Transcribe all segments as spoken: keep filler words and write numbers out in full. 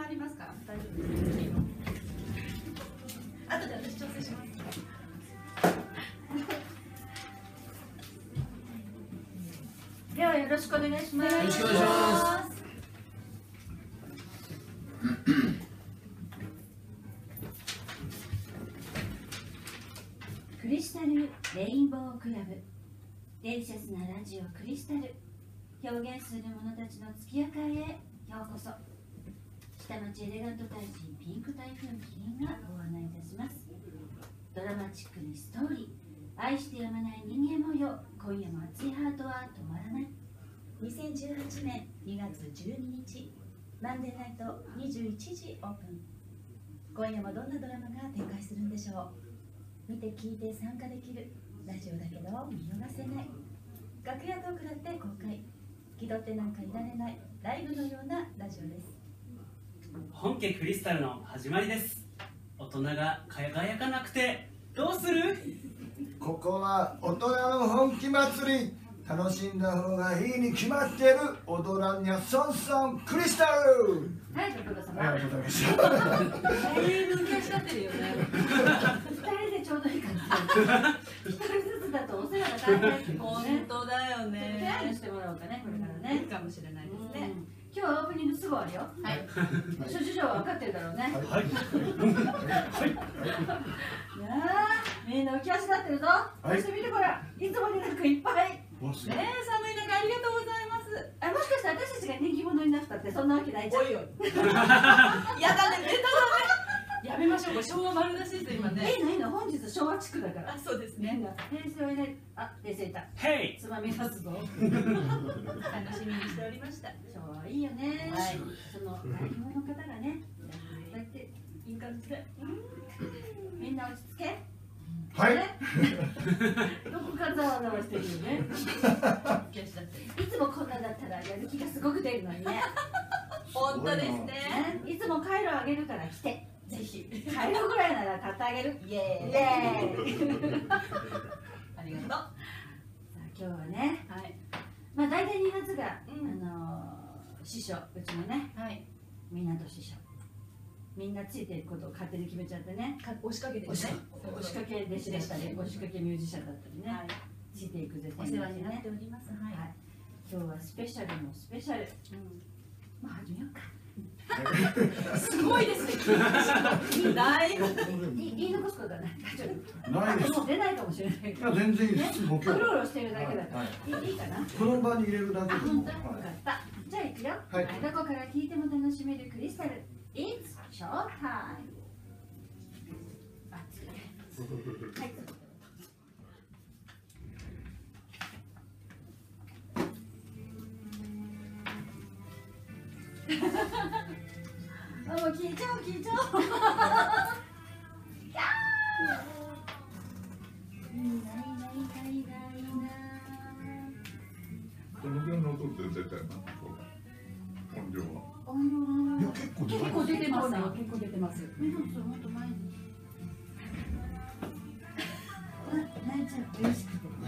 りますか？大丈夫です。後で私調整します。ではよろしくお願いします。 よろしくお願いします。 クリスタルレインボークラブ、デリシャスなラジオクリスタル、表現する者たちの月明かりへようこそ。下町エレガント大臣ピンク台風キリンがご案内いたします。ドラマチックにストーリー、愛してやまない人間模様、今夜も熱いハートは止まらない。 にせんじゅうはちねんにがつじゅうににち、マンデーナイトにじゅういちじオープン。今夜もどんなドラマが展開するんでしょう。見て聞いて参加できるラジオだけど見逃せない、楽屋トークだって公開、気取ってなんかいられないライブのようなラジオです。 本家クリスタルの始まりです。大人が輝かなくてどうする？ ここは大人の本気祭り、楽しんだ方がいいに決まってる。踊らんにゃそんそんクリスタル。 はい、ご苦労様。 ありがとうございました。 だいぶ浮き足立ってるよね。 二人でちょうどいい感じ。一人ずつだとお世話が大変。 本当だよね。 手配してもらおうかね、これからね。 いいかもしれないですね。 今日はオープニングすぐ終わるよ。 はい。 諸事情は分かってるだろうね。 はい。はい。 なあ、みんな浮き足立ってるぞ。そして見てこら、いつもになんかいっぱい。 ねえ、寒い中ありがとうございます。 あ、もしかして私たちが人気者になったってそんなわけないじゃん。 おいおい。やだね、ネタだね。やめましょう、これ昭和丸出しです今ね。 いいのいいの、本日昭和地区だから。 あ、そうですね。 平成をね、あ、冷静いた。 ヘイ。 つまみ出すぞ。 楽しみにしておりました。 昭和いいよね。 はい。 その代表の方がね、こうやっていい感じで、みんな落ち着け。 はい。 どこかざわざわしてるよね。いつもこんなだったらやる気がすごく出るのにね。 本当ですね。 いつもカイロあげるから来て。 ぜひ。 カイロぐらいなら買ってあげる。 イエーイ。 イエーイ。 ありがとう。 さあ今日はね、 はい。 まあ大体にがつが、 うんあのー師匠、うちのね、 はい。 港師匠。みんなついていくことを勝手に決めちゃってね。 か押しかけてね。 押しかけ弟子だったり、押しかけミュージシャンだったりね。 はい。 ついていくぜ。 お世話になっております。はい。 今日はスペシャルのスペシャル。まあ始めようか。 すごいですね。だいぶ。 言い残すことはない。大丈夫。 ないです。 もう出ないかもしれないけど。 全然いいです。もう今日。 うろうろしてるだけだから。いいかな。 この場に入れるだけあ、 でも。 本当。よかった。じゃあ行くよ。 はい。 どこから聞いても楽しめるクリスタル。It's show time。あ、次ね。はい。あ、もう聞いちゃおう聞いちゃおう。キャー。いいないいないいないいないな。 どのぐらいの音って絶対な音量は。 音量いや結構結構出てますよ。 結構出てます。 ミノスもっと前に。泣いちゃう嬉しくて。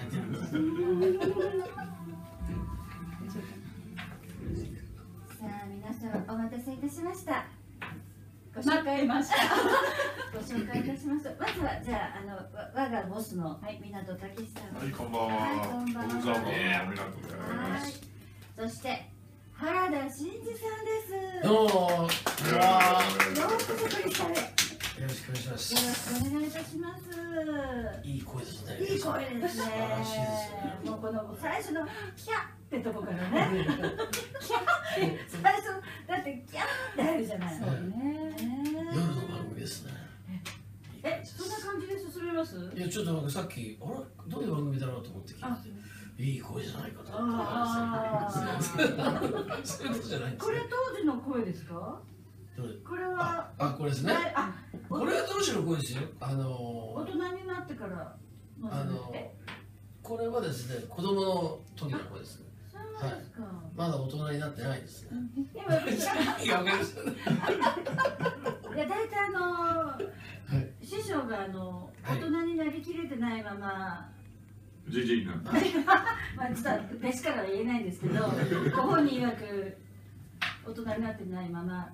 さあ皆さんお待たせいたしました。ご紹介ました。ご紹介いたします。まずはじゃああの我がボスの港武さん。 はい、こんばんは。 はいこんばんはご無沙汰の港はでいす。。 そして原田真二さんです。 どうも。 ようこそクリスタルへ。 よろしくお願いしまよす。 ろしくお願いいたします。 いい声ですね。 いい声ですね。 素晴らしいですね。 もうこの最初のキャってとこからね。キャって最初だってキャって入るじゃない。 そうね。 夜の番組ですね。 え、そんな感じで進めます？ いやちょっとなんかさっきあれどういう番組だろうと思って聞いてて、いい声じゃないかと思って。 ああ。 そういうことじゃないんですね。 これ当時の声ですか？ どれこれはあ、これですね。 あ、 これは当時の声ですよ。あの大人になってからあのこれはですね子供の時の声ですね。 そうですか。 まだ大人になってないですね。 今いいやわかりましたね。 や大体あの師匠があの大人になりきれてないまま。 じじいなんだ。 まあちょっと弟子からは言えないんですけど、ご本人曰く大人になってないまま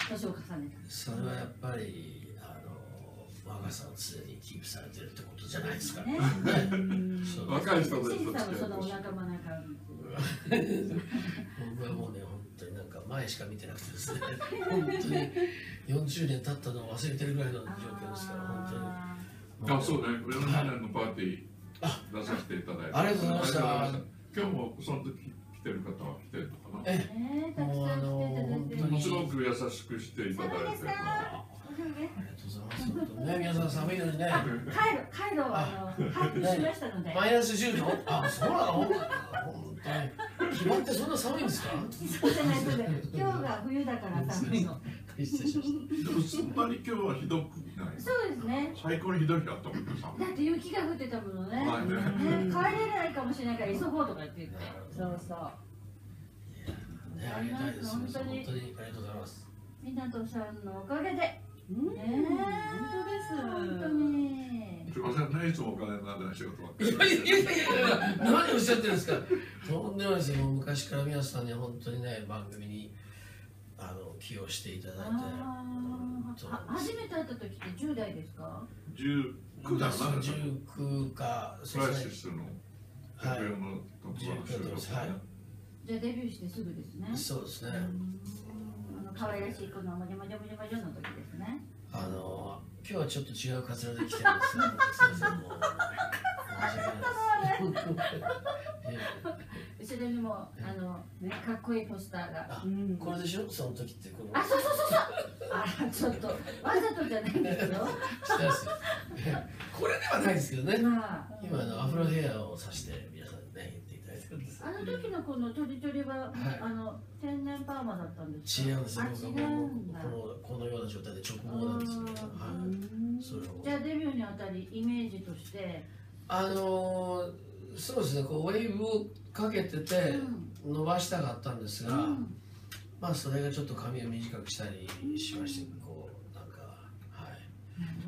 年を重ねた。 それはやっぱりあの若さを常にキープされてるってことじゃないですかね。そう若い人ですシンさんもそのお仲間な感じ。 僕はもうね本当になんか前しか見てなくてですね、本当によんじゅうねん経ったのを忘れてるぐらいの状況ですから本当に。 あ、そうね、よんじゅうねんのパーティー出させていただいて。 ありがとうございました。 今日もその時来てる方は来てるのかな。 ええー、たくさん来ていただいてる。 ものすごく優しくしていただいて。 ありがとうございます。本当ね、皆さん寒いのにね。 カイロ、カイロはあの把握しましたので。 マイナスじゅうど。あ、そうなの？本当に。決まってそんな寒いんですか？ そうじゃないとね。今日が冬だから寒いの。 失礼しましでもすんなり今日はひどくない。 そうですね。 最高にひどい日だったもんね。 だって雪が降ってたものね。 はいねね、帰れないかもしれないから急ごうとか言って言って。そうそう。 た。ね、ありがたいです。 本当に本当にありがとうございます。 湊さんのおかげで。ねえ、 本当です本当に。 すいませんね、いつもお金にならない仕事ばっかり。 いやいやいやいや、何おっしゃってるんですか。とんでもないですよ。もう昔から皆さんに本当にね、番組にあの起用していただいて。 あーは初めて会った時ってじゅう代ですか？ 十九だな。 じゅうきゅうか、 クライシスのはいエフエム の特番収録はい。 じゃあデビューしてすぐですね。 そうですね。 あの可愛らしいこのもじゃもじゃもじゃもじゃの時ですね。 あの今日はちょっと違うカツラで来てるんですよ。すいませんもう申し訳ないです。 後ろにもあのねかっこいいポスターが。 あ、これでしょ？その時ってこの。 あ、そうそうそうそう。あ、ちょっとわざとじゃないんですよ。 してますよ。これではないですけどね。 まあ、 今あのアフロヘアをさして皆さんにね言っていただいてるんです。 あの時のこのトリトリは、 はいあの天然パーマだったんですか？ 違うんですよ。 あ、違僕はもううんだ。 このこのような状態で直毛なんですけど、はい。それを。 じゃあデビューにあたりイメージとして、 あのーそうですね。こうウェーブをかけてて伸ばしたかったんですが、 うんまあそれがちょっと髪を短くしたりしまして、こうなんかはい。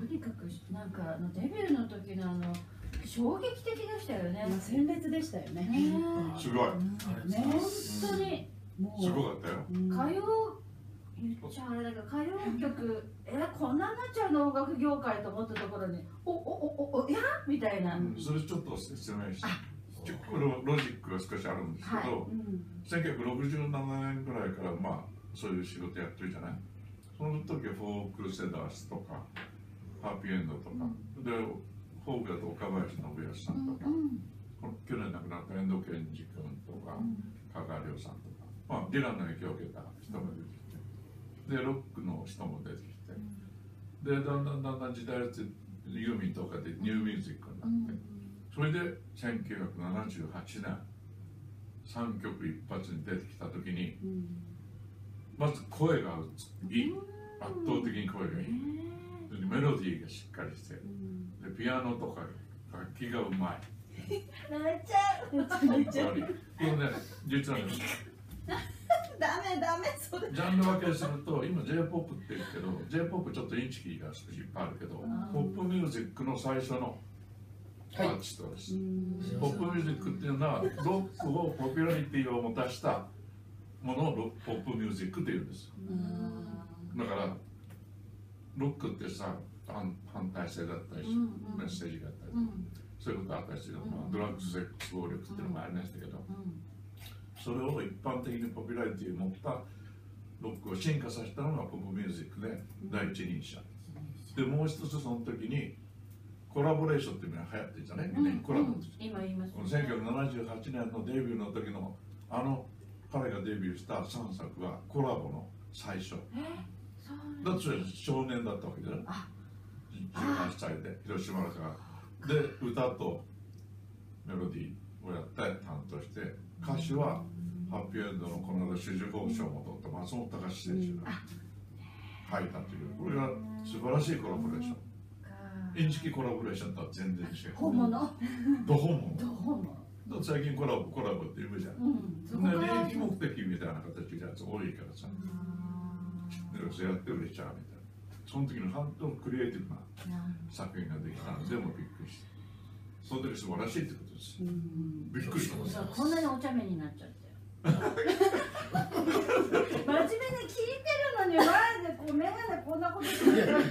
とにかくなんかあのデビューの時のあの衝撃的でしたよね。 鮮烈でしたよね。 ねすごい。 え、ね本当にもうすごかったよ。 歌謡言っちゃあれだけど歌謡曲えこんなになっちゃうの音楽業界と思ったところにおおおおおいやみたいな。 それちょっと説明して。結構ロジックが少しあるんですけど、せんきゅうひゃくろくじゅうななねんぐらいからまあそういう仕事やってるじゃない。その時はフォークセダースとかハッピーエンドとか、でフォークだと岡林信康さんとか、この去年亡くなった遠藤健二君とか加賀亮さんとか、まあディランの影響を受けた人が出てきて、でロックの人も出てきて、でだんだんだんだん時代ってユーミンとかでニューミュージックになって。それでせんきゅうひゃくななじゅうはちねんさんきょく一発に出てきた時に、まず声がいい、圧倒的に声がいい、メロディーがしっかりして、でピアノとか楽器がうまい。 泣いちゃう。 本当にこれね、実はねダメダメそれ。 ジャンル分けすると今 ジェイポップ って言うけど ジェイポップ ちょっとインチキが少しいっぱいあるけど、ポップミュージックの最初のアーティストです、ポップミュージックっていうのはロックをポピュラリティを持たしたものをポップミュージックって言うんです。だからロックってさ反反対性だったり、メッセージがあったり、そういうことあったりする、まあ、ドラッグセックス暴力っていうのもありましたけど、それを一般的にポピュラリティを持ったロックを進化させたのがポップミュージックで第一人者で、もう一つその時にコラボレーションっていうのが流行ってるじゃない、みんなにコラボって、 今言いますね。 せんきゅうひゃくななじゅうはちねんのデビューの時のあの彼がデビューしたさんさくはコラボの最初。だって少年だったわけじゃない。じゅうはっさいで広島だからで歌とメロディーをやって担当して、歌手はハッピーエンドのこの間紫綬褒章も取った松本隆選手が入ったという、これが素晴らしいコラボレーション。インチキコラボレーションとは全然違う。 本物。 ど本物。 ど本物。 だって最近コラボコラボって言うじゃん。そんな利益目的みたいな形のやつ多いからさ。でそうやって売れちゃうみたいな。その時の本当のクリエイティブな作品ができたのでもびっくりして。その時素晴らしいってことです。びっくりした。 こんなにお茶目になっちゃって。真面目に聞いてるのに、マジで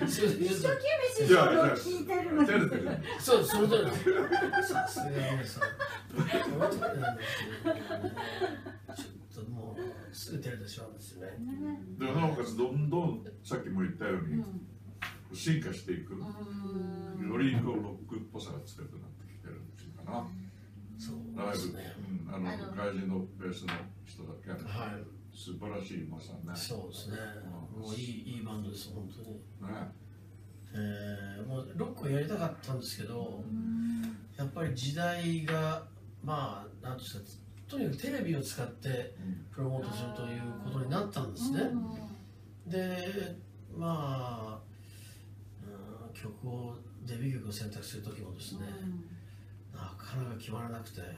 すいません一生懸命師匠の聞いてるのに。 照れてる。 そう、その通りです。さすが皆さん。その通りなんですよね。ちょっともうすぐ照れてしまうんですよね。 でもなおかつどんどんさっきも言ったように進化していく。よりこうロックっぽさが強くなってきてるっていうかな。 そうライブ、 ですね。 うん、あの外人のベースの人だけははい。 素晴らしいまさにね。 そうですね。もういいいいバンドです本当に。 ね。 えー、もうロックをやりたかったんですけど、やっぱり時代がまあなんとしたとにかくテレビを使ってプロモートするということになったんですね。で、まあ、うん、曲をデビュー曲を選択する時もですね、なかなか決まらなくて、で、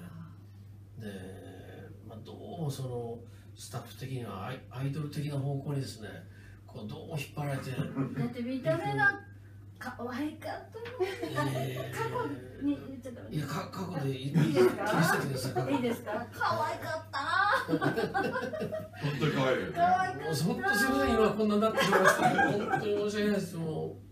まあ、どうもそのスタッフ的にはアイアイドル的な方向にですね、こうどうも引っ張られて。 だって見た目が可愛かったの。 えー過去にちょっといや、か過去でいいいいですか気にしててください。 いいですか。可愛かったな。 本当に可愛いよね。 可愛かった。 本当すみません、今こんなになってしまいました。本当に申し訳ないです。もう、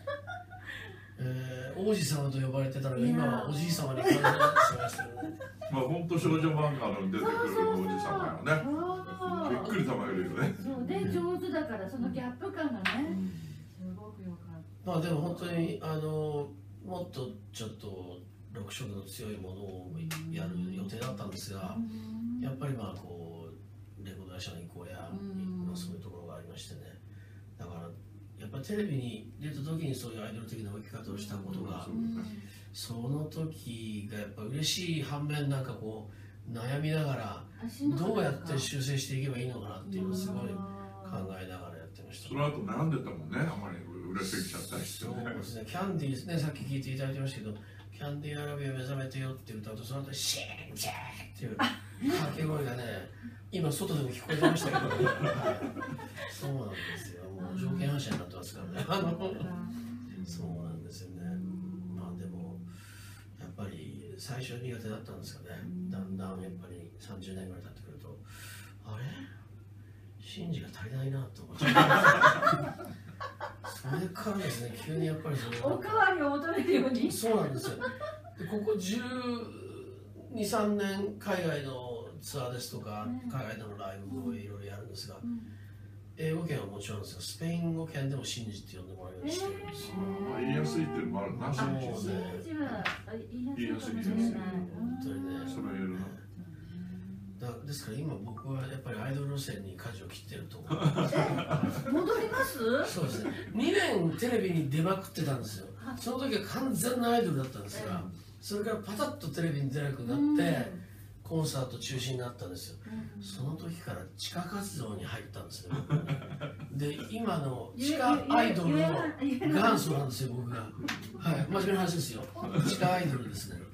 えー、王子様と呼ばれてたのが今はおじい様に感じになってしまいましたよね。 まあ本当少女漫画の出てくるおじさんだよね。びっくりたまえるよね。 そうで上手だからそのギャップ感がね。すごく良かった。 まあでも本当にあのもっとちょっとロック色の強いものをやる予定だったんですが、やっぱりまあこうレコード会社の意向や、まあ、そういうところがありましてね。だからやっぱりテレビに出た時にそういうアイドル的な動き方をしたことが、その時がやっぱ嬉しい反面なんかこう悩みながらどうやって修正していけばいいのかなっていうのをすごい考えながらやってました。 その後悩んでたもんね。あまり売れすぎちゃったりしてそうね。 ですね。キャンディーですね。さっき聞いていただいてましたけど、キャンディーアラビア目覚めてよって歌うとその後シーンチェーっていう掛け声がね、今外でも聞こえてましたけど、はい、そうなんですよ。もう条件反射になってますからね。あのそうなんですよね。まあでもやっぱり最初は苦手だったんですかね。だんだんやっぱりさんじゅうねんぐらい経ってくると、あれシンジが足りないなと思っちゃう。それからですね、急にやっぱりそのおかわりを求めるように。 そうなんですよ。でここじゅうに、さんねん海外のツアーですとか、海外でのライブをいろいろやるんですが、英語圏はもちろんですが、スペイン語圏でもシンジって呼んでもらえるようにしてるんですよ。 まあ言いやすいっていうのもあるな。 そう信じね信じは言いやすいかもしれない。 本当にね。 それ言えるな。 だですから今僕はやっぱりアイドル路線に舵を切ってると思う。 戻ります？ そうですね。にねんテレビに出まくってたんですよ。その時は完全なアイドルだったんですが、それからパタッとテレビに出なくなってコンサート中止になったんですよ。その時から地下活動に入ったんですね。で今の地下アイドルの元祖なんですよ僕が。はい、真面目な話ですよ。地下アイドルですね。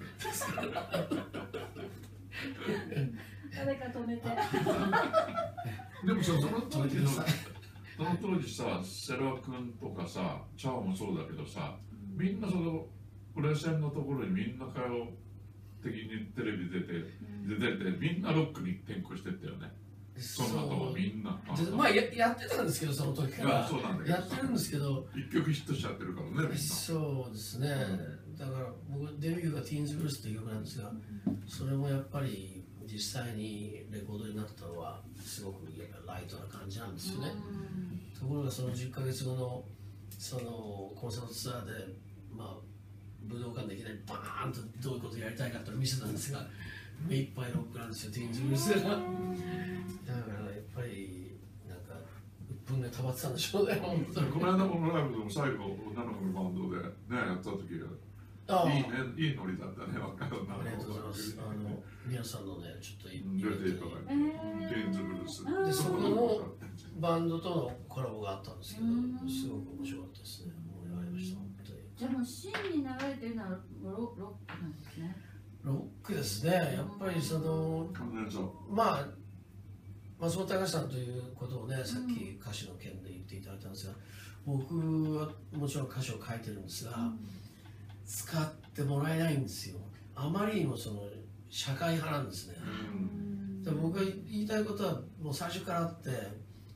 誰か止めて。 でもさ、その当時のその当時さ、セラ君とかさ、チャオもそうだけどさ、みんなそのプレゼンのところにみんな会話的にテレビ出て、出てて、みんなロックに転向してったよね。その後はみんな。 でまあ や, やってたんですけどその時からそうなんだけどやってるんですけど、 一曲ヒットしちゃってるからね、みんな。 そうですね。だから僕デビューがティーンズブルースっていう曲なんですが、それもやっぱり実際にレコードになったのはすごくライトな感じなんですよね。ところがそのじゅっかげつごのそのコンサートツアーで、まあ、武道館でいきなりバーンとどういうことやりたいかって見せたんですが、目いっぱいロックなんですよ、ティーンズブルースが。だからやっぱりなんか鬱憤が溜まってたんでしょうね、本当に。 この間のライブでも最後、女の子のバンドでね、やった時は。 ああいいね、いいノリだったね、若い女の子。 ありがとうございます。あの皆さんのね、ちょっとイ出ていただいて、ティーンズブルース。 でそこのバンドとのコラボがあったんですけど、すごく面白かったですね。盛り上がりました、本当に。 じゃあもう真に流れてるのはロロックなんですね。 ロックですね。やっぱりそのまあ松本隆さんということをね、さっき歌詞の件で言っていただいたんですが、僕はもちろん歌詞を書いてるんですが、使ってもらえないんですよ。あまりにもその社会派なんですね。で僕が言いたいことはもう最初からあって、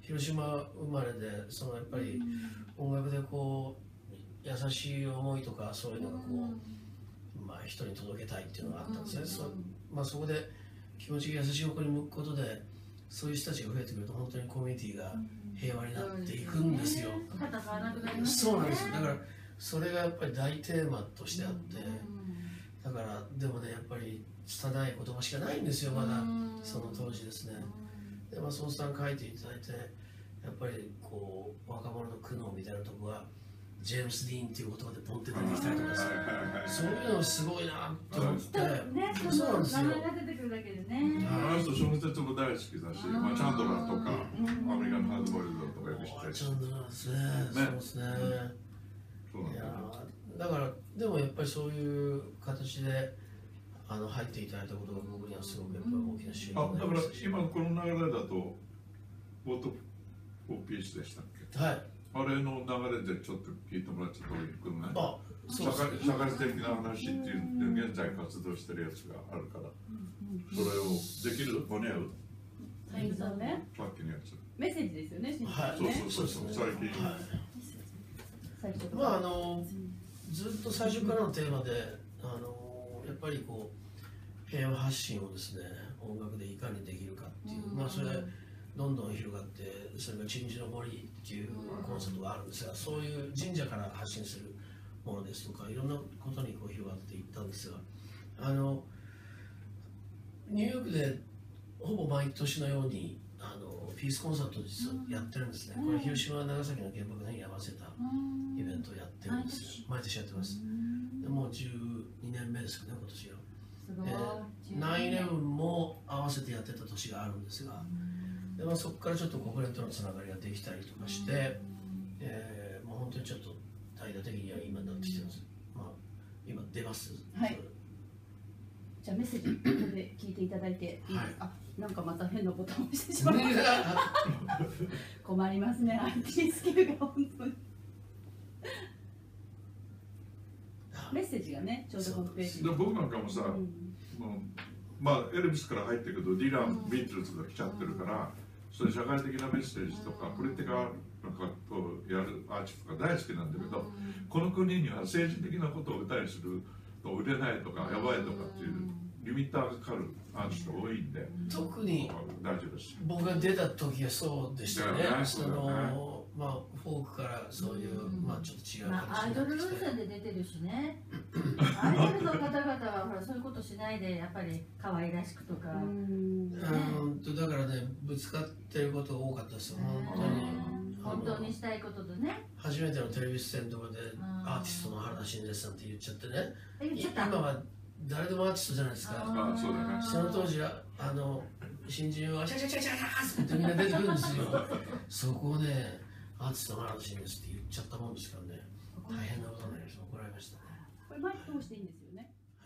広島生まれで、そのやっぱり音楽でこう優しい思いとかそういうのがこう、まあ、人に届けたいっていうのがあったんですね。そまあ、そこで気持ちが優しい方向に向くことで、そういう人たちが増えてくると本当にコミュニティが平和になっていくんですよ。 戦わなくなりますそうなんですよ。だからそれがやっぱり大テーマとしてあって、だからでもねやっぱり拙い言葉しかないんですよ、まだその当時ですね。で松本さん書いていただいて、やっぱりこう若者の苦悩みたいなところがジェームス・ディーンっていう言葉でポンって出てきたりとかさ、そういうのすごいなと思って、 ね、 そうなんですよ。 名前が出てくるだけでね。 あの人小説も大好きだし、まあ、チャンドラーとかアメリカンハードボイルドとかよく知ってるし、 チャンドラーですね。そうですね。 そうなんだよ。 いやだからでもやっぱりそういう形であの入っていただいたことが僕にはすごくやっぱり大きな収あ、 穫になだからりましたし。 今この流れだとオートフォーピースでしたっけ？ はい。 あれの流れでちょっと聞いてもらっちゃった方がいいかな。 あ、 社そうです会社会的な話っていう現在活動してるやつがあるから、それをできる間に合うはい、そうね。 さっきのやつ。 メッセージですよね、しんはい。 そうそうそうそう、最近。 はい。 最初まああのずっと最初からのテーマであのやっぱりこう平和発信をですね音楽でいかにできるかっていう、まあそれどんどん広がってそれが鎮守の森っていうコンセプトがあるんですが、そういう神社から発信するものですとかいろんなことにこう広がっていったんですが、あのニューヨークでほぼ毎年のようにあのピースコンサートを実はやってるんですね。これ広島長崎の原爆の日に合わせたイベントをやってるんですよ。毎年やってます。でもうじゅうにねんめですよね、今年は。 すごい。 えー、ナインイレブンも合わせてやってた年があるんですが、でまあ、そこからちょっと国連とのつながりができたりとかして、えー、もう本当にちょっと大々的には今になってきてます。まあ、今出ます。 はい。じゃあメッセージここで聞いていただいていいですか？はい、あ、なんかまた変なボタンを押してしまいました。困りますね、アイティー スキルが本当に。メッセージがね、ちょうどホームページに。 僕なんかもさ、うん、まあエルビスから入ってるけど、ディラン、ビートルズが来ちゃってるから、そういう社会的なメッセージとか、ポリティカルなことをやるアーティストが大好きなんだけど、この国には政治的なことを歌いすると売れないとか、やばいとかっていうリミッターがかかるアーティストが多いんで、 特に大丈夫です。 僕が出た時はそうでしたね。そのまあフォークからそういう、まあちょっと違うまあ、アイドル路線で出てるしね。アイドルの方々はほらそういうことしないでやっぱり可愛らしくとか。うん、 ね、だからねぶつかってることが多かったですよ。本当に。 本当にしたいこととね。 初めてのテレビ出演とかでアーティストの原田真二さんって言っちゃってね。 言っちゃった。 今は誰でもアーティストじゃないですか。 ああ、そうだね。 その当時はあの新人はシャシャシャシャシャってみんな出てくるんですよ。そこをねアーティストの原田真二ですって言っちゃったもんですからね。大変なことになりました。怒られましたね。 これマイク通していいんですよね。 はい。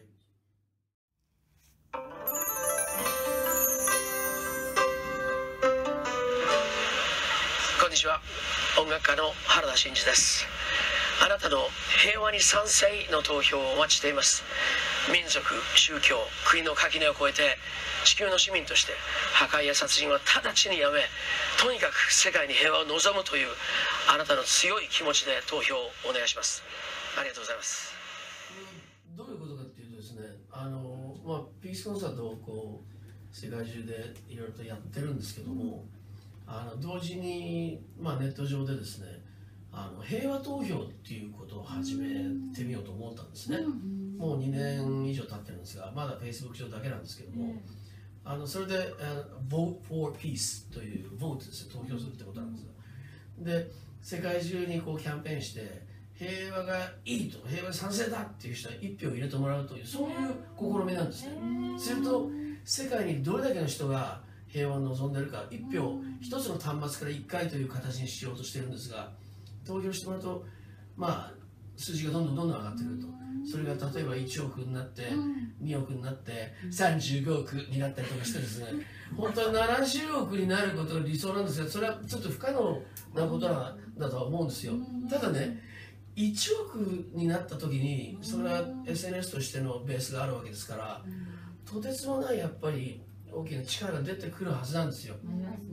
こんにちは。音楽家の原田真二です。あなたの平和に賛成の投票をお待ちしています。民族、宗教、国の垣根を越えて地球の市民として破壊や殺人は直ちにやめ、とにかく世界に平和を望むというあなたの強い気持ちで投票をお願いします。ありがとうございます。 どういうことかっていうとですね、あのまあピースコンサートをこう世界中でいろいろとやってるんですけども、あの同時にまあネット上でですね、あの平和投票っていうことを始めてみようと思ったんですね。もうにねん以上経ってるんですが、まだ Facebook 上だけなんですけども、あのそれで「Vote for Peace」という「Vote」ですよ、投票するってことなんです。で世界中にこうキャンペーンして平和がいいと、平和に賛成だっていう人は一票入れてもらうという、そういう試みなんですね。すると世界にどれだけの人が平和を望んでるか、一票一つの端末からいっかいという形にしようとしてるんですが、投票してもらうとまあ数字がどんどんどんどん上がってくると、それが例えばいちおくになってにおくになってさんじゅうごおくになったりとかしてですね、本当はななじゅうおくになることが理想なんですが、それはちょっと不可能なことだとは思うんですよ。ただね、いちおくになった時にそれは エスエヌエス としてのベースがあるわけですから、とてつもないやっぱり大きな力が出てくるはずなんですよ。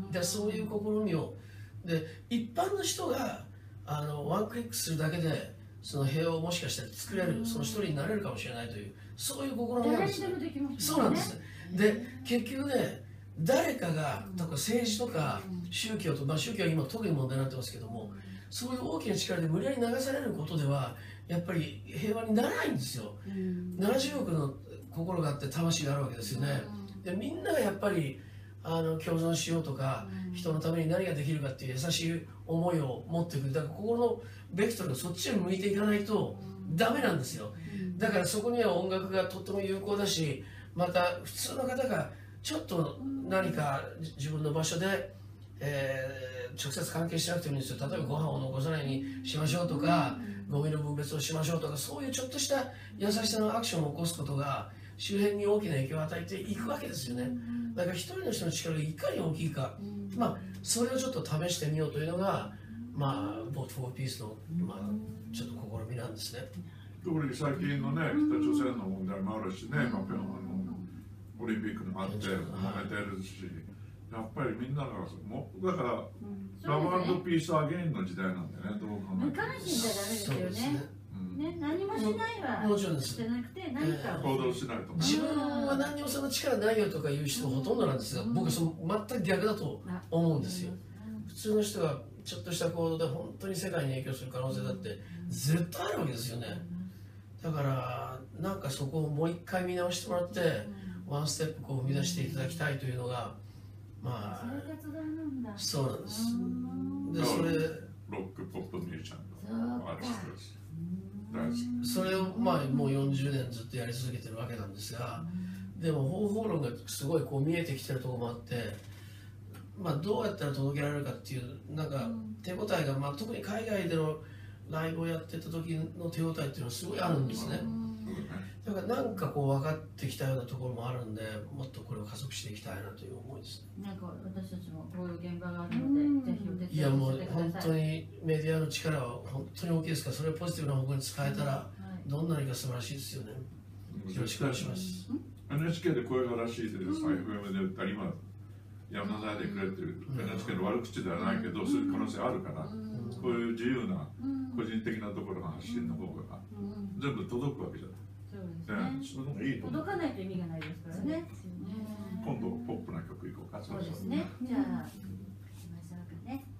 でそういう試みをで一般の人があのワンクリックするだけでその平和をもしかしたら作れる、その一人になれるかもしれないというそういう試みなんですよ。そうなんです。で結局ね、誰かがだから政治とか宗教と、まあ、宗教は今特に問題になってますけども、そういう大きな力で無理やり流されることではやっぱり平和にならないんですよ。ななじゅうおくの心があって魂があるわけですよね。でみんながやっぱりあの共存しようとか、人のために何ができるかっていう優しい思いを持っていく。だから心のベクトルがそっちに向いていかないとダメなんですよ。だからそこには音楽がとっても有効だし、また普通の方がちょっと何か自分の場所で、えー、直接関係しなくてもいいんですよ。例えばご飯を残さないようにしましょうとか、ゴミの分別をしましょうとか、そういうちょっとした優しさのアクションを起こすことが周辺に大きな影響を与えていくわけですよね。だから一人の人の力がいかに大きいか、まあ、それをちょっと試してみようというのが、まあ、ボート・フォー・ピースの、まあ、ちょっと試みなんですね。 特に最近のね、北朝鮮の問題もあるしね、まあ、あのオリンピックもあって、揉めてるし、やっぱりみんなが、もだから、ラブ&ピース・アゲインの時代なんだよね、どう考えても。 無関心じゃダメですよね。ね、何もしないはもちろんです。 じゃなくて何か行動しないと。 自分は何にもその力ないよとかいう人ほとんどなんですが、僕はその全く逆だと思うんですよ。普通の人がちょっとした行動で本当に世界に影響する可能性だって絶対あるわけですよね。だからなんかそこをもう一回見直してもらって、ワンステップこう踏み出していただきたいというのが、まあそうなんです。でそれロックポップミュージシャンのアーティストです。 それをまあもうよんじゅうねんずっとやり続けてるわけなんですが、でも方法論がすごいこう見えてきてるところもあって、まあ、どうやったら届けられるかっていうなんか手応えが、まあ、特に海外でのライブをやってた時の手応えっていうのはすごいあるんですね。だからなんかこう分かってきたようなところもあるんで、もっとこれを加速していきたいなという思いですね。 なんか私たちもこういう現場があるので、ぜひお手伝いさせてください。 いやもう本当にメディアの力は本当に大きいですから、それをポジティブな方向に使えたらどんなにか素晴らしいですよね。よろしくお願いします。 エヌエイチケー で声がらしいで、エフエム で言ったら今やめなさいでくれってる エヌエイチケー の悪口ではないけど、そういう可能性あるから、こういう自由な個人的なところが発信の方が全部届くわけじゃない。そうですね。その方がいいと思う。 届かないと意味がないですからね。 今度ポップな曲いこうか。 そうですね。じゃあ行きましょうかね。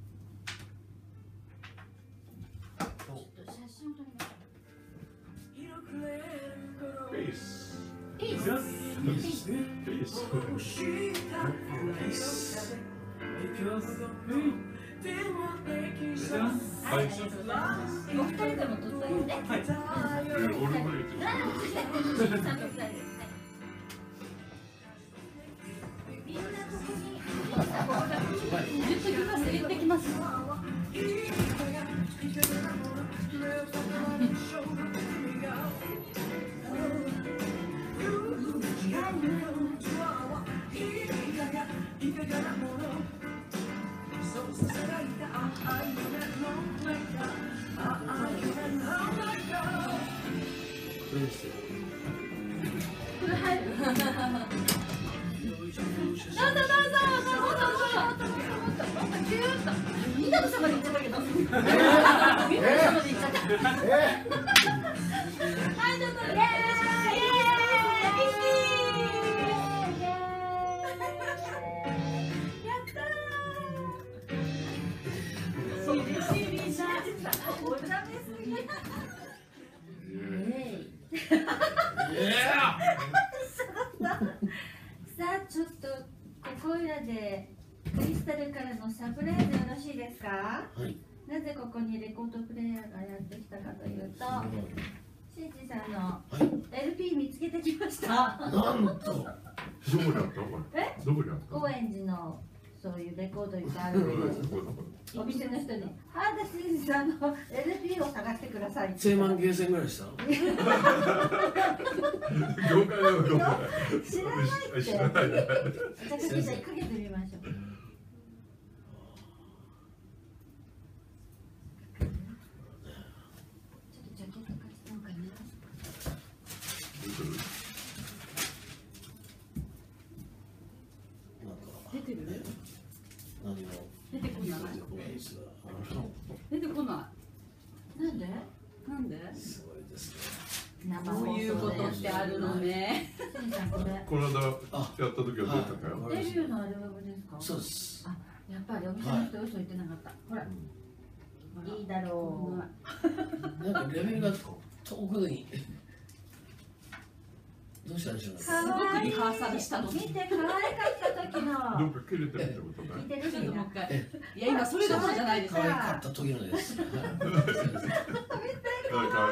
ちょっと写真撮りましょう。 ペース。 ピース。 ペース。 ピース。 はい。 お二人でも撮ったよね。 はい。俺も言ってる。 みんなここに。言ってきます。言ってきます。みんなのそばに行っちゃったけど。みんなのそばに行っちゃった。はい、ちょっとイエーイ。やったー。しりしりしゃお茶目すぎ。さあ、ちょっとここいらでクリスタルからのサプライズよろしいですか？はい。なぜここにレコードプレーヤーがやってきたかというと、シンジさんの エルピー 見つけてきました。 なんと。 どこでやったこれ？ え？ どこでやった？ 高円寺のそういうレコードいっぱいあるので、お店の人に原田シンジさんの エルピー を探してください。 千万ゲーセンぐらいでした。 業界だよ業界。 知らないって。 知らない。 じゃあかけてかけてみましょう。 出てる？ 出てこない出てこないなんでなんですごいですねこういうことってあるのね。 この間やった時は出たかよ。 デビューのアルバムですか？ そうです。 あ、やっぱりお店の人嘘言ってなかった。ほら、 いいだろう。なんかレベルが遠くに。どうしたんでしょうね。 すごくリハーサルしたの。 見て可愛かった時の。 どっか切れてるってことね。 見てる時の。 いや今それどころじゃないですか。 可愛かった時のです。 可愛い可愛い。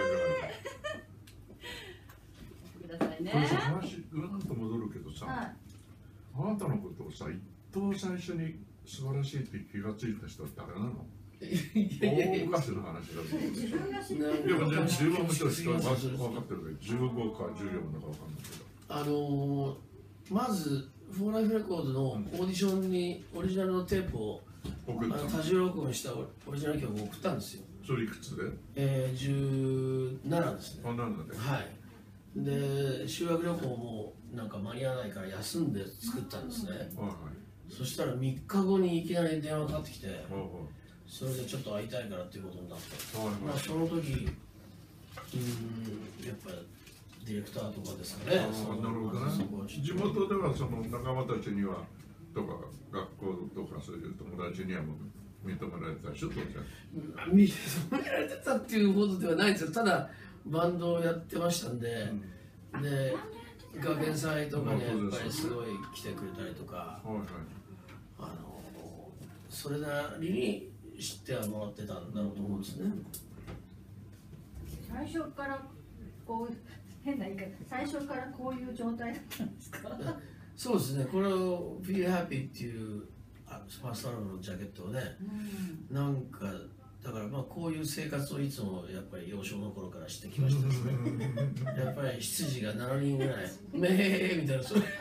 くださいね。 これさ話うんと戻るけどさ、あなたのことをさ一等最初に素晴らしいって気がついた人って誰なの？大昔の話だと思う。 自分が知ってる。 でもね、自分はもちろん人は分かってるけど、じゅうごかじゅうよんだか分かんないけど。 あのー、まずフォーライフレコードのオーディションにオリジナルのテープを送った。 多重録音したオリジナル曲を送ったんですよ。 それいくつで？ えー、じゅうななですね。 あ、なんだね。 はい。で修学旅行もなんか間に合わないから休んで作ったんですね。はいはい。そしたらみっかごにいきなり電話かかってきて、はいはい、それでちょっと会いたいからっていうことになって、はいはい、まあその時、うん、やっぱディレクターとかですかね。 なるほどね。地元ではその仲間たちにはとか学校とかそういう友達にはも認められてたでしょ、当時は。 認められてたっていうほどではないんですよ。ただバンドをやってましたんで、うん、で学園祭とかにやっぱりすごい来てくれたりとか、はいはい、あのそれなりに知ってはもらってたんだろうと思うんですね。 最初からこう変な言い方、最初からこういう状態だったんですか？ そうですね。これを Feel Happy っていうファーストアルバムのジャケットをね、うん、なんかだからまあこういう生活をいつもやっぱり幼少の頃からしてきましたですね。やっぱり羊がななにんぐらいめーみたいなそれ。す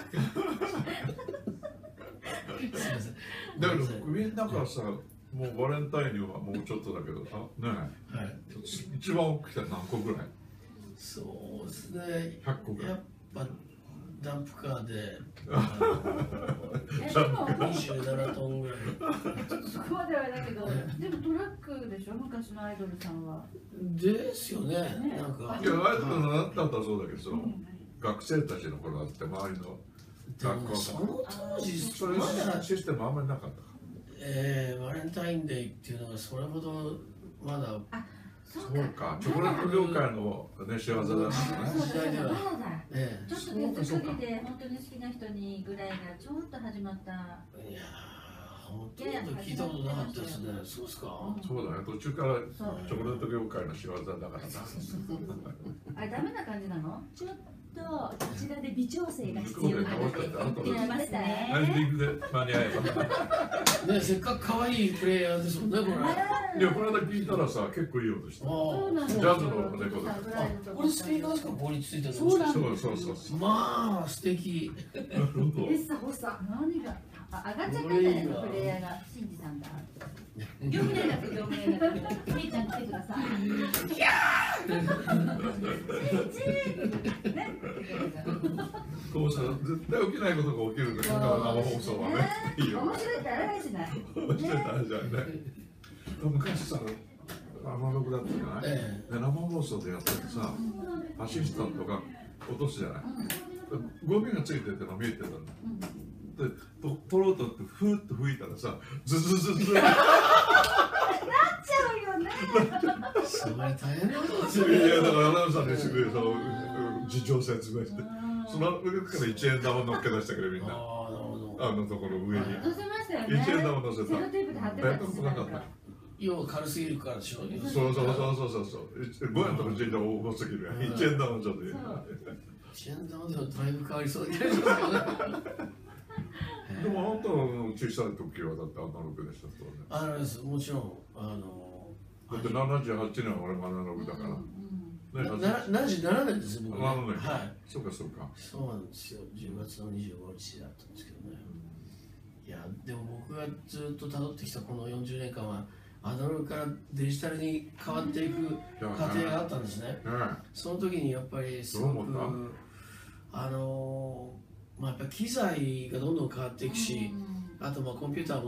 みません。 だからみんなからさ、もうバレンタインにはもうちょっとだけどさ、ね、はい、一番大きくて何個ぐらい？ そうですね。 ひゃっこぐらい。 やっぱダンプカーでにじゅうななトンぐらい。 そこまではだけど、でもトラックでしょ、昔のアイドルさんは。 ですよね。なんか。 いや、アイドルのなったらそうだけど、その学生たちの頃だって周りの学校その当時そういうシステムあんまりなかった。 えー、バレンタインデーっていうのがそれほどまだ。 そうか、チョコレート業界のね、仕業だったね。 時代では。ちょっと手作りで本当に好きな人にぐらいがちょっと始まった。いやー、本当に聞いたことなかったですね。そうですか。 そうだね、途中からチョコレート業界の仕業だからな。 あれダメな感じなの？ ちょっとこちらで微調整が必要なので言ってますね。 エンディングで間に合えば。ね、せっかく可愛いプレイヤーですもんね、これ。 いや、この間聞いたらさ、結構いい音して。ジャズのレコード。これスピーカーですか、ここについてるの。 そうそうそうそう。 まあ、素敵。 えっさほさ、何が、あ、上がっちゃったんじゃないの、プレイヤーが、しんじさんだ。業務連絡、業務連絡。みーちゃん来てください。いやこうさ、絶対起きないことが起きるんだけど、生放送はね。 いいよ。面白いってあれしない。 面白いってあれじゃんね。昔さ、アナログだったじゃない、ええ、で生放送でやっててさ、アシスタントが落とすじゃない、うん、ゴミがついてるの見えてたんだ、うん、でと取ろうとってふーっと吹いたらさ、ズズズズなっちゃうよね。 それ大変なことですよね。いやだからアナウンサーにすぐその事情説明して、その上からいちえん玉乗っけ出したけどみんな、あのところ上に乗せましたよね。 いちえん玉乗せた。 セロテープで貼ってたんですよ。 要は軽すぎるからでしょ。 そうそうそうそうそう。ごえんとかじゅうえん玉重すぎる。いちえん玉ちょっといい。いちえん玉でもだいぶ変わりそうな気がしますよね。 でもあんたの小さい時はだってアナログでしたそうね。 アナログです。もちろんあのだってななじゅうはちねんは俺もアナログだから。 ななじゅうななねんです僕ね。 はい。そうかそうか。 そうなんですよ。じゅうがつのにじゅうごにちだったんですけどね。いやでも僕がずっと辿ってきたこのよんじゅうねんかんはアナログからデジタルに変わっていく過程があったんですね。その時にやっぱりすごくあのまあやっぱ機材がどんどん変わっていくし、あとまあコンピューターも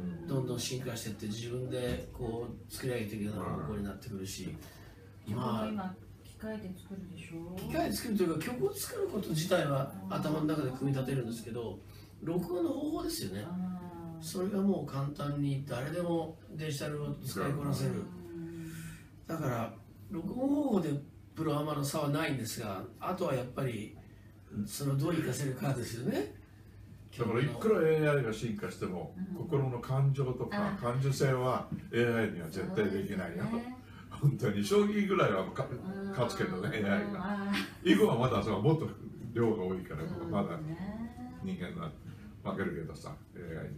どんどん進化していって自分でこう作り上げていくような方向になってくるし、 まあ今機械で作るでしょ。 機械で作るというか曲を作ること自体は頭の中で組み立てるんですけど、録音の方法ですよね。それがもう簡単に誰でもデジタルを使いこなせる。だから録音方法でプロアマの差はないんですが、あとはやっぱりそのどう活かせるかですよね。 だからいくら エーアイ が進化しても、うん、心の感情とか感受性は エーアイ には絶対できないよ。本当に将棋ぐらいは勝つけどね、エーアイ が。囲碁はまだもっと量が多いから、まだ人間が負けるけどさ、エーアイ に。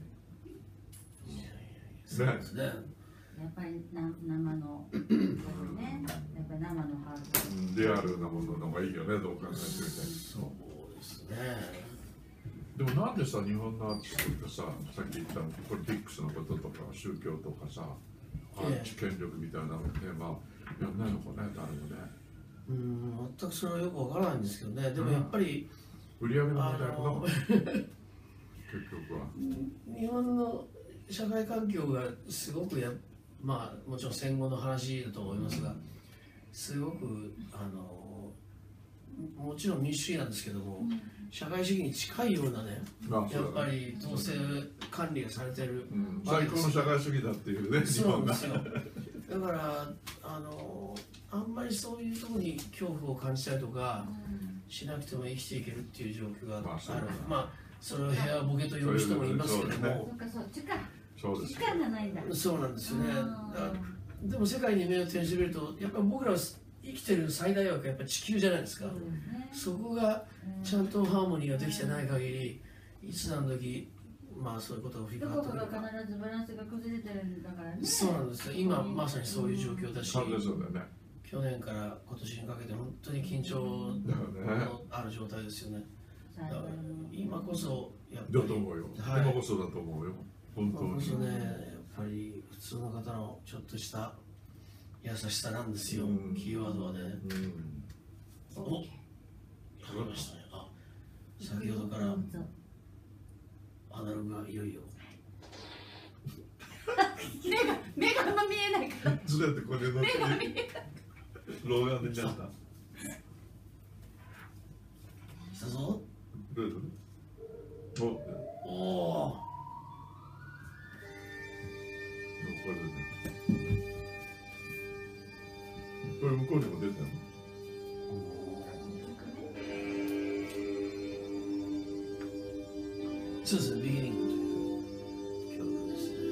そうですね。 やっぱりな生の、ね、やっぱり生のハード。 リアルなものの方がいいよね、どう考えてみて。 そうですね。 でもなんでさ、日本のアーティストってさ、さっき言ったポリティックスのこととか宗教とかさ、アンチ権力みたいなのテーマやんないのかね、誰もね。 うん、全くそれはよくわからないんですけどね。でもやっぱり、 うん、売り上げの問題かな、結局は。 日本の社会環境がすごくや、まあもちろん戦後の話だと思いますが、すごくあのもちろん民主主義なんですけども、うん、社会主義に近いようなね、まあね、やっぱり統制管理がされてる、 うん、最高の社会主義だっていうね、 そうなんですよ。だからあのあんまりそういうところに恐怖を感じたりとか、うん、しなくても生きていけるっていう状況がある。まあ、まあ、それを部屋ボケと呼ぶ人もいますけども、 そうです。 時間がないんだ。 そうなんですよね。でも世界に目を転じると、やっぱり僕らは生きてる最大枠はやっぱ地球じゃないですか。うんね、そこがちゃんとハーモニーができてない限り、いつ何時まあそういうことが振り返ってくるか。 どこかが必ずバランスが崩れてるんだからね。 そうなんですよ。今まさにそういう状況だし、 うん、そうだよね、 去年から今年にかけて本当に緊張のある状態ですよね。だから今こそやっぱりだと思うよ、はい、今こそだと思うよ。本当に。今こそね、やっぱり普通の方のちょっとした優しさなんですよ、うん、キーワードはね。うん、お、わかりましたね。あ、先ほどからアナログがいよいよ。 目が目があんま見えないから。 ずれてこれの目が見えない。老眼でちゃった。 来たぞ。 どういうこと？お。おお。これね。これ向こうにも出てるの？ そうですね、ビギニングという曲ですね。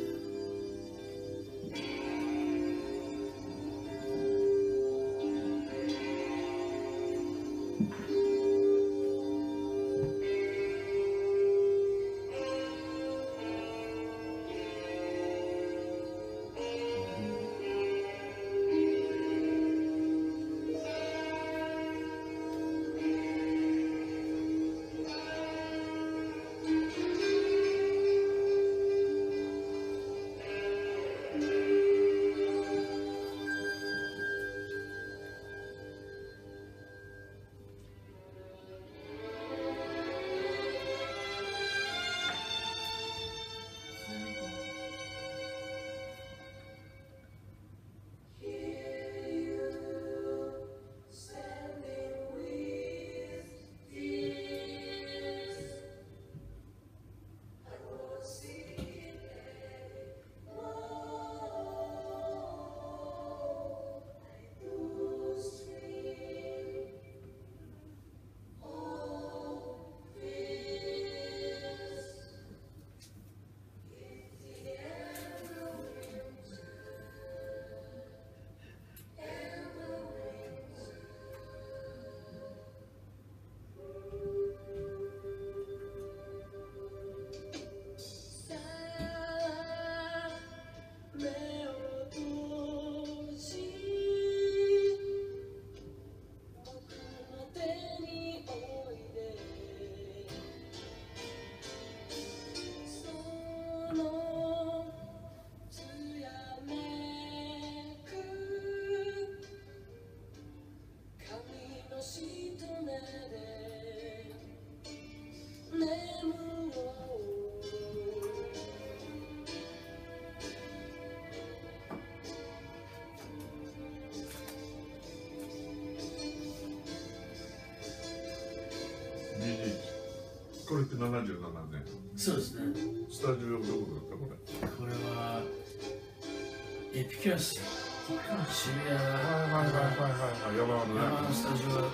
ちななじゅうななねん。 そうですね。 スタジオどこだったこれ？ これはエピキュラス渋谷はいはいはいはいはい山のね。 山のスタジオがあって、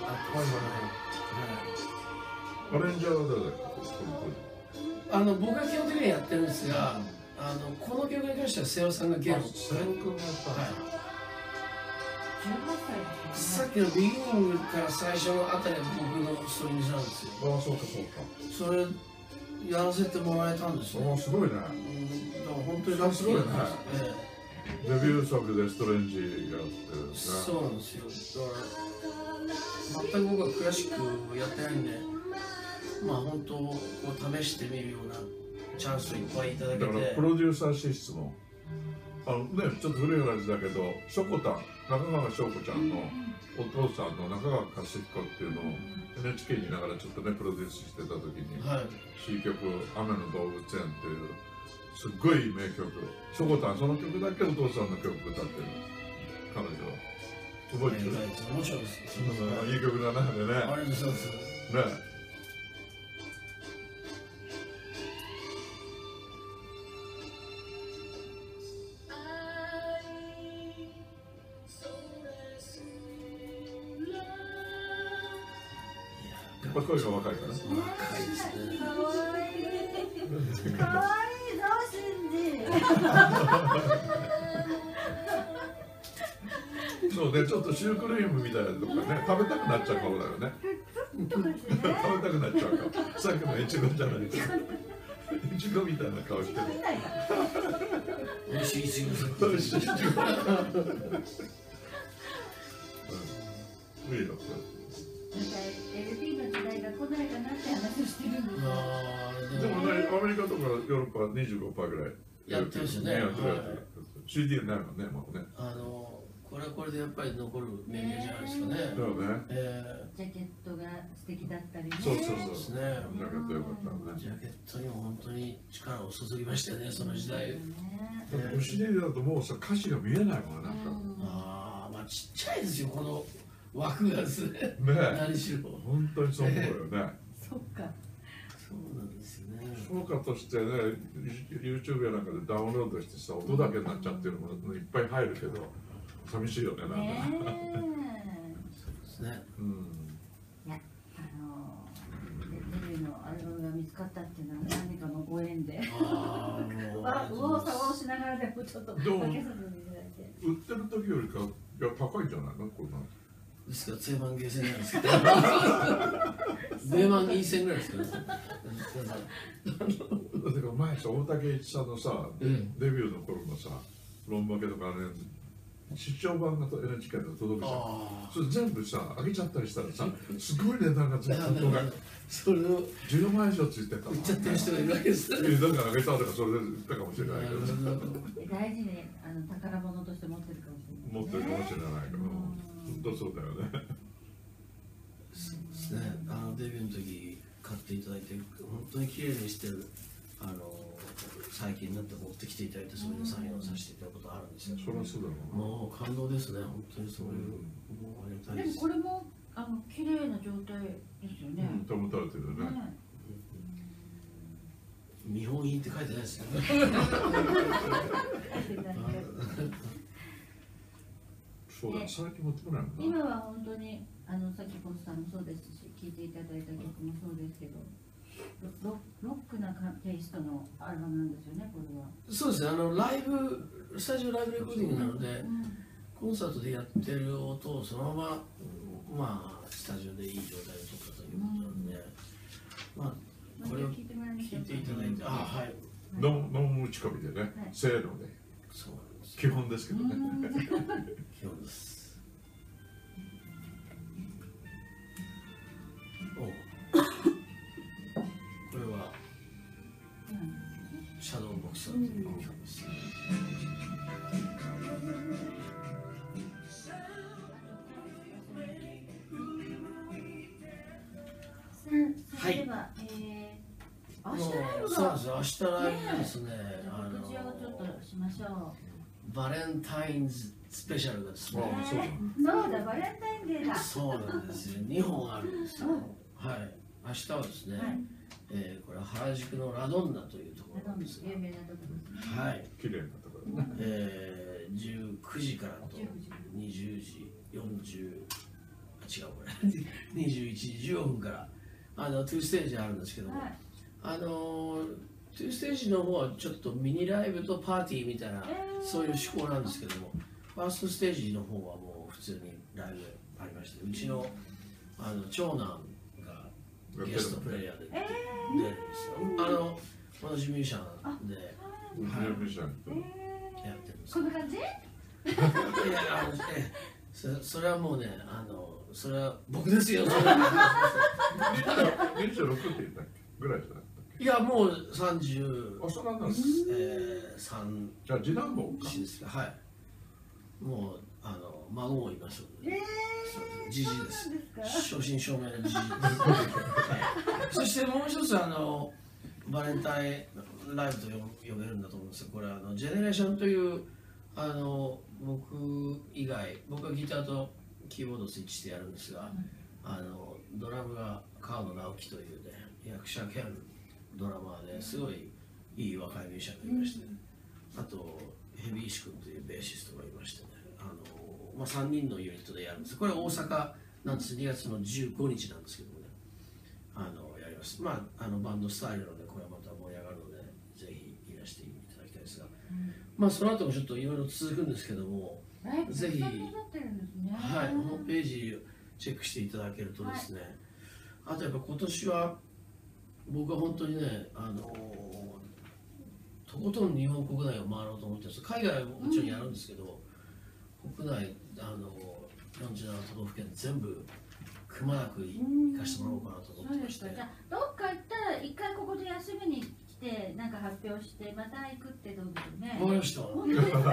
アレンジャーは誰だっけ？ あの僕が基本的にやってるんですが、あのこの曲に関しては瀬尾さんがゲロ。 瀬尾君がやった。 はい。 じゅうはっさいですさっきのビギニングから最初のあたりは僕のストリングスなんですよ。 ああそうかそうか。 それやらせてもらえたんですよ。 ああすごいね。 うん、だから本当にラッキーなんですよ。えデビュー作でストレンジやってるんえ、 ですね。 そうなんですよ。だから全く僕はクラシックをやってないんで、まあ本当こう試してみるようなチャンスをいっぱいいただけて。 だからプロデューサー資質のあのねちょっと古い話だけど、しょこたん中川翔子ちゃんのお父さんの中川勝彦っていうのを エヌエイチケー にいながらちょっとねプロデュースしてた時に、 はい、 C 曲「雨の動物園」っていうすっごい名曲、しょこたんその曲だけお父さんの曲歌ってる彼女は覚えてる？ 面白いです。 いい曲だなでね。 あれですそうです。 ね。やっぱ声が若いから。 若いですね。 かわいい。かわいいぞ、シンジ。 そうね、ちょっとシュークリームみたいなとかね、食べたくなっちゃう顔だよね。食べたくなっちゃう顔。さっきのイチゴじゃないですか。イチゴみたいな顔してる。 美味しいイチゴ。美味しいイチゴ。うん。いいよ。 なんか エルピー の時代が来ないかなって話をしてるんですよ。 でもね、アメリカとかヨーロッパは にじゅうごパーセント ぐらいやってるしね。 やってるやってる。シーディー ないもんね、もうね。 あのこれはこれでやっぱり残るメニューじゃないですかね。 そうね。 えジャケットが素敵だったりね。 そうそうそう。 ですね。 ジャケットよかったね。 ジャケットにも本当に力を注ぎましたよね、その時代。 お尻だともうさ歌詞が見えないもんなんか。 ああ、まあちっちゃいですよこの枠がですね。 ね。 何しろ。 本当にそう思うよね。 そっか。 そうなんですよね。 評価としてね、YouTube やなんかでダウンロードしてさ、音だけになっちゃってるものいっぱい入るけど、寂しいよね、なんか。 そうですね。 うん。 いや、あのデビューのアルバムが見つかったっていうのは何かのご縁で。 ああ、もう。 あ、右往左往しながらでもちょっと分けさせていただいて。 売ってる時よりか、いや、高いんじゃないのこんな。 ですから、ツェーマンゲーセンなんですけど。ゼーマンいい線ぐらいですかね。 だから前さ、大竹一さんのさ、デビューの頃のさ、ロンバケとかあれ、出張版が エヌエイチケー で届くじゃん。それ全部さ、上げちゃったりしたらさ、すごい値段がついてたのが、 それをじゅうまん以上ついてた。 売っちゃってる人がいるわけですね。 だから上げたとか、それで売ったかもしれないけど。 大事にあの宝物として持ってるかもしれない。 持ってるかもしれないけど、本当そうだよね。 そうですね。あのデビューの時買っていただいて、本当に綺麗にしてる。あの最近になって持ってきていただいて、そういうサインをさせていただくことあるんですよ。 そりゃそうだろう。 もう感動ですね。本当にそういう。もうありがたいです。 でもこれもあの綺麗な状態ですよね。 保たれてるね。 見本品って書いてないですよね。 そうだ、最近持ってこないもんな。 今は本当にあのさっきポスさんもそうですし、聴いていただいた曲もそうですけど、ロロックなテイストのアルバムなんですよね、これは。 そうですね。あのライブスタジオライブレコーディングなので、うん、コンサートでやってる音をそのまままあスタジオでいい状態で撮ったということなので、うん、まあこれを聴いていただいて、あ、はい。 ノンノン打ち込みでね、せーので。 そうなんです。 基本ですけどね。 基本です。おこれは、シャドウボクサーという曲です。 はい。では、えー、明日ライブが。 そうです。明日ライブですね。 告知をちょっとしましょう。バレンタインズスペシャルがですね。 そうだ、バレンタインデーだ。 そうなんですよ。にほんあるんですよ。はい。明日はですね、 えー、これは原宿のラドンナというところなんですが、 有名なところですね。 はい、 綺麗なところね。 えー、じゅうくじからとにじゅうじよんじゅう、あ、違うこれにじゅういちじじゅうごふんからあのにステージあるんですけども、はい、あのにステージの方はちょっとミニライブとパーティーみたいな、えー、そういう趣向なんですけども、ファーストステージの方はもう普通にライブありまして、うちのあの長男がゲストプレイヤーで出るんですよ。あの同じミュージシャンで、 ミュージシャンやってるんです。 こんな感じ？いやあのえそそれはもうね、あのそれは僕ですよ。にじゅうろくって言ったっけぐらいじゃなかったっけ？ いやもうさんじゅう。 あ、そうなんです。 ええ、三。 じゃあ次男坊か。 ですか。はい。もうあの孫もいますので。ええ。じじいです。正真正銘のじじいです。そしてもう一つあのバレンタインライブと呼べるんだと思うんですよ。これはあのジェネレーションというあの僕以外、僕はギターとキーボードをスイッチしてやるんですが、あのドラムが川野直樹というね、役者兼ドラマーですごいいい若いミュージシャンがいまして、ね、あとヘビー石君というベーシストがいましてね、あの、まあ、さんにんのユニットでやるんです。これ大阪なんです。にがつのじゅうごにちなんですけどもね、あのやります。まああのバンドスタイルので、これはまた盛り上がるのでぜひいらしていただきたいですが、うん、まあその後もちょっといろいろ続くんですけども、ぜひ、はい、ホームページチェックしていただけるとですね、はい、あとやっぱ今年は僕は本当にね、あのとことん日本国内を回ろうと思ってます。海外はもちろんやるんですけど、うん、国内あのよんじゅうなな都道府県全部くまなく行かしてもらおうかなと思ってまして、 じゃあどっか行ったら一回ここで休みに来てなんか発表してまた行くってどうですね。 わかりました。 本当ですか？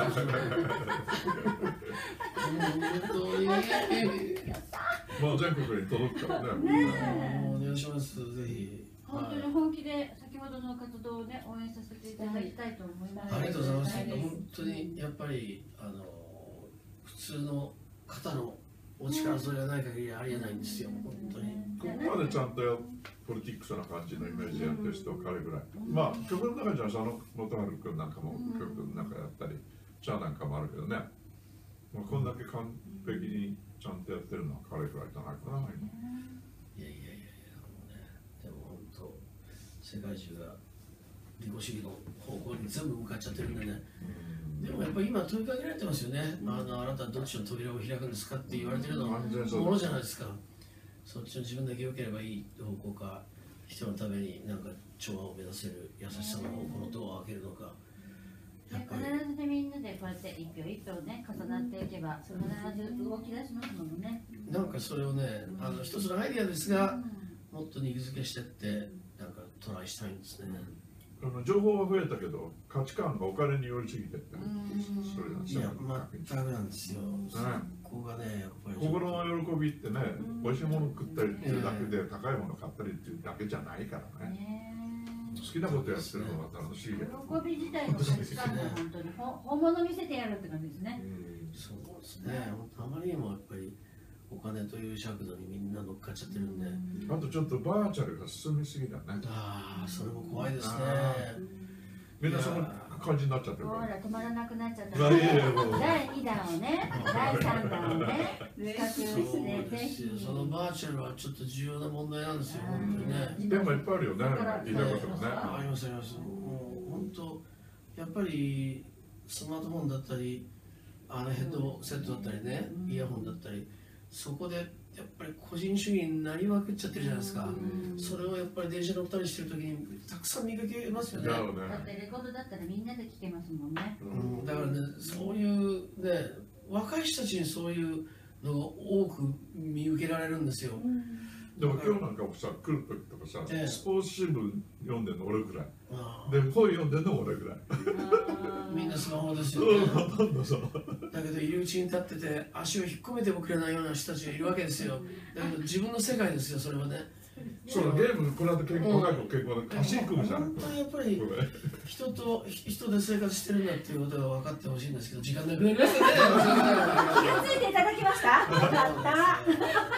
本当に。 まあ全国に届くからね。 ねお願いします。ぜひ。 本当に本気で先ほどの活動をね応援させていただきたいと思います。 ありがとうございます。本当にやっぱりあの普通の方のお力添えがない限りありえないんですよ。本当に。 ここまでちゃんとポリティックスな感じのイメージやってる人彼ぐらい。まあ曲の中じゃ佐野元春君なんかも曲の中やったり、チャーなんかもあるけどね。まあこんだけ完璧にちゃんとやってるのは彼ぐらいじゃないかな。 いやいやいやいやもうね、でも本当世界中が利己主義の方向に全部向かっちゃってるんでね。でもやっぱり今問いかけられてますよね。あのあなたはどっちの扉を開くんですかって言われてるのものじゃないですか。そっちの自分だけ良ければいい方向か、人のためになんか調和を目指せる優しさの方向のドアを開けるのか。 やっぱり必ずねみんなでこうやって一票一票ね重なっていけば必ず動き出しますものね。 なんかそれをね、あの一つのアイディアですが、もっと肉付けしてってなんかトライしたいんですね。 あの情報は増えたけど価値観がお金によりすぎてって、 それいや全くなんですよ。ここがねやっぱり心の喜びってね、美味しいもの食ったりっていうだけで高いもの買ったりっていうだけじゃないからね。好きなことやってるのが楽しい。喜び自体の価値観が本当に本物見せてやるって感じですね。 そうですね。あまりにもやっぱりお金という尺度にみんな乗っかっちゃってるんで。 あとちょっとバーチャルが進みすぎだね。 ああ、それも怖いですね。 みんなその感じになっちゃってるから。 ほら止まらなくなっちゃった。だいにだんをね、だいさんだんをね、企画してぜひ。 そのバーチャルはちょっと重要な問題なんですよ。本当にね。 でもいっぱいあるよね。聞いたこともね。 ありますあります。もう本当やっぱりスマートフォンだったり、あのヘッドセットだったりね、イヤホンだったり。そこでやっぱり個人主義になりまくっちゃってるじゃないですか。それをやっぱり電車乗ったりしてる時にたくさん見かけますよね。 だってレコードだったらみんなで聴けますもんね。 うん、だからね、そういうね、若い人たちにそういうのが多く見受けられるんですよ。 でも今日なんかもさ、来る時とかさ、ええ、スポーツ新聞読んでるの俺ぐらい。で、本読んでるの俺ぐらい。 みんなスマホですよね。だけど入り口に立ってて足を引っ込めてもくれないような人たちがいるわけですよ。だけど自分の世界ですよ、それはね。 そうだ、ゲームこの間健康外交健康で足組むじゃん。 本当にやっぱり人と人で生活してるんだっていうことが分かってほしいんですけど、時間なくなりましたね。 気がついていただきました。よかった。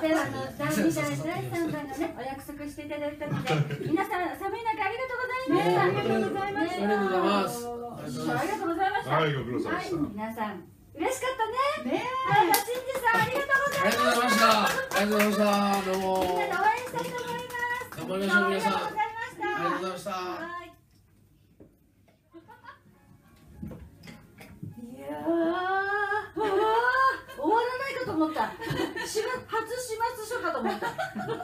ではあのだいにだいだいさんだんがねお約束していただいたので、皆さん寒い中ありがとうございました。 ありがとうございました。 ありがとうございます。 ありがとうございました。 はい、ご苦労様はいでした。、 皆さん嬉しかったね。 ねはい、しんじさんありがとうございます。 ありがとうございました。ありがとうございました。どうも。 みんなで応援したいと思います。 頑張りましょう皆さん。 ありがとうございました。 ありがとうございました。 はい。いやー、あー終わらないかと思った。しま初始末書かと思った。さ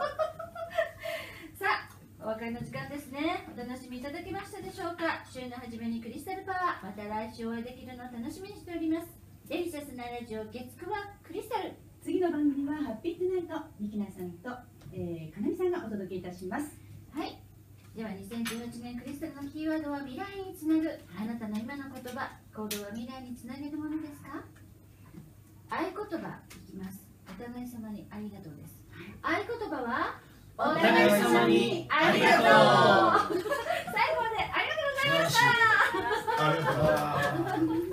あ、お別れの時間ですね。お楽しみいただけましたでしょうか。週の初めにクリスタルパワー、また来週お会いできるのを楽しみにしております。デリシャスなラジオ月九はクリスタル。 次の番組はハッピートゥナイト、ミキナさんと、えー、かなみさんがお届けいたします。 はい。ではにせんじゅうはちねんクリスタルのキーワードは未来につなぐ。あなたの今の言葉、行動は未来につなげるものですか？合言葉いきます。お互い様にありがとうです。合言葉はお互い様にありがとう。 最後までありがとうございました。 ありがとうございます。